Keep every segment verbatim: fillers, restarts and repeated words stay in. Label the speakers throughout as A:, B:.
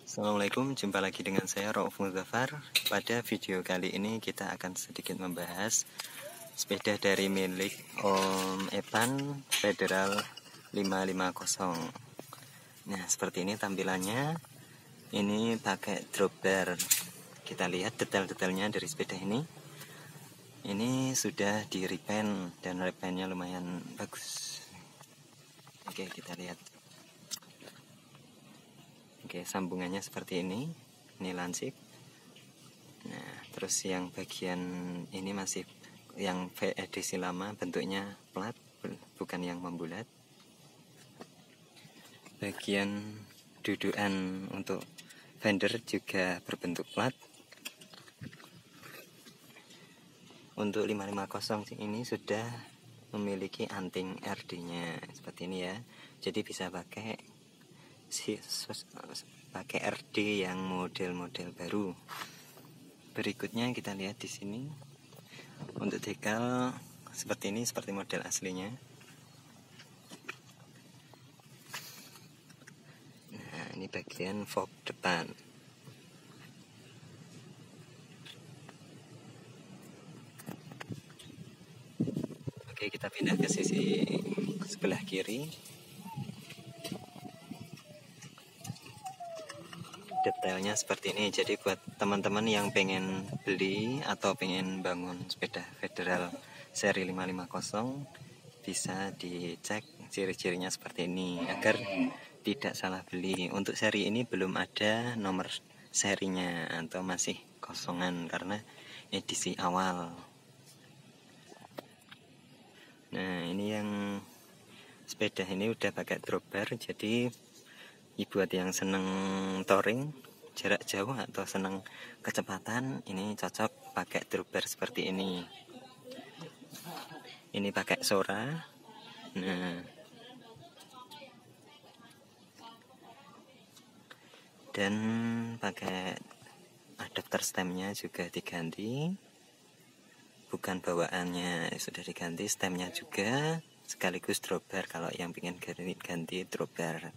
A: Assalamualaikum, jumpa lagi dengan saya Rauf Muzaffar. Pada video kali ini kita akan sedikit membahas sepeda dari milik Om Evan Federal lima lima nol. Nah, seperti ini tampilannya. Ini pakai drop bar. Kita lihat detail-detailnya dari sepeda ini. Ini sudah di repaint dan repaintnya lumayan bagus. Oke, kita lihat. Oke, sambungannya seperti ini. Ini lansip. Nah, terus yang bagian ini masih yang edisi lama, bentuknya plat, bukan yang membulat. Bagian dudukan untuk fender juga berbentuk plat. Untuk lima lima nol ini sudah memiliki anting R D-nya seperti ini ya. Jadi bisa pakai si pakai R D yang model-model baru. Berikutnya kita lihat di sini. Untuk dekal seperti ini, seperti model aslinya. Nah, ini bagian fog depan. Oke, kita pindah ke sisi sebelah kiri. Detailnya seperti ini. Jadi buat teman-teman yang pengen beli atau pengen bangun sepeda Federal seri lima lima nol, bisa dicek ciri-cirinya seperti ini agar tidak salah beli. Untuk seri ini belum ada nomor serinya atau masih kosongan karena edisi awal. Nah, ini yang sepeda ini udah pakai drop bar, jadi buat yang seneng touring jarak jauh atau seneng kecepatan, ini cocok pakai drop bar seperti ini. Ini pakai Sora. Nah, dan pakai adapter stemnya juga diganti, bukan bawaannya sudah diganti, stemnya juga sekaligus drop bar kalau yang pengen ganti drop bar.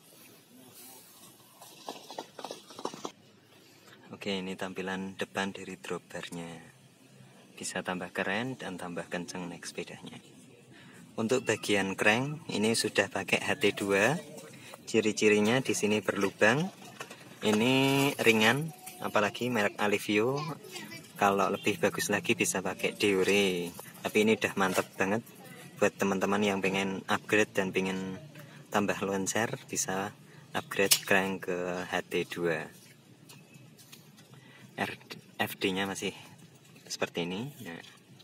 A: Oke, ini tampilan depan dari drop barnya. Bisa tambah keren dan tambah kenceng naik sepedanya. Untuk bagian crank ini sudah pakai H T dua. Ciri-cirinya di sini berlubang. Ini ringan, apalagi merek Alivio. Kalau lebih bagus lagi bisa pakai Deore. Tapi ini udah mantap banget buat teman-teman yang pengen upgrade dan pengen tambah loncer, bisa upgrade crank ke H T dua. F D-nya masih seperti ini. Nah,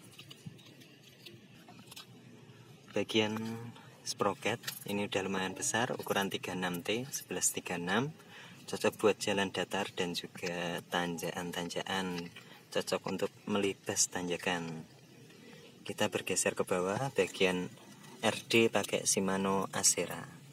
A: bagian sprocket ini udah lumayan besar, ukuran tiga puluh enam T sebelas tiga puluh enam, cocok buat jalan datar dan juga tanjakan-tanjakan, cocok untuk melibas tanjakan. Kita bergeser ke bawah, bagian R D pakai Shimano Acera.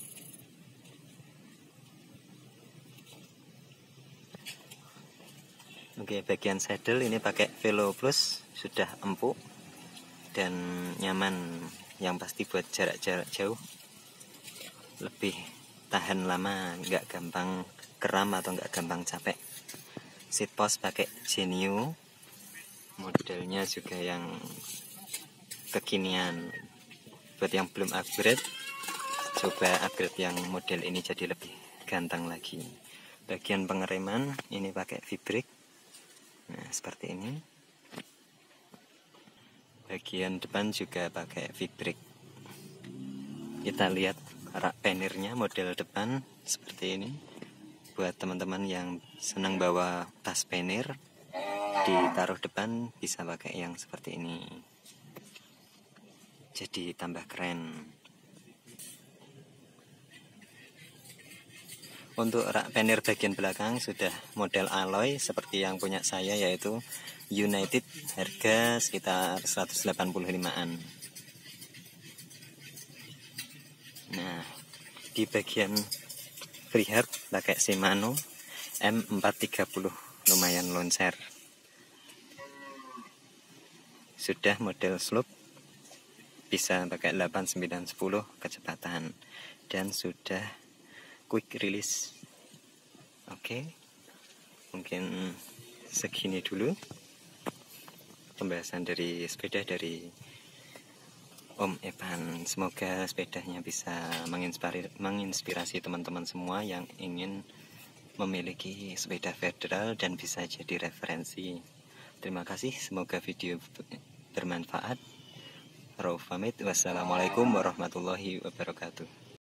A: Oke, bagian saddle ini pakai Velo Plus, sudah empuk dan nyaman, yang pasti buat jarak-jarak jauh lebih tahan lama, nggak gampang kram atau nggak gampang capek. Seat post pakai Genio, modelnya juga yang kekinian. Buat yang belum upgrade, coba upgrade yang model ini jadi lebih ganteng lagi. Bagian pengereman ini pakai V-brake. Nah, seperti ini. Bagian depan juga pakai V-brake. Kita lihat rak penirnya model depan seperti ini. Buat teman-teman yang senang bawa tas penir, ditaruh depan bisa pakai yang seperti ini. Jadi tambah keren. Untuk rak penir bagian belakang sudah model alloy seperti yang punya saya, yaitu United, harga sekitar seratus delapan puluh limaan. Nah, di bagian freehard pakai Shimano M empat tiga puluh, lumayan loncer. Sudah model slope, bisa pakai delapan, sembilan, sepuluh kecepatan, dan sudah quick release Oke, mungkin segini dulu pembahasan dari sepeda dari Om Evan. Semoga sepedanya bisa menginspirasi, menginspirasi teman-teman semua yang ingin memiliki sepeda federal dan bisa jadi referensi. Terima kasih, semoga video bermanfaat. Rauf pamit, wassalamualaikum warahmatullahi wabarakatuh.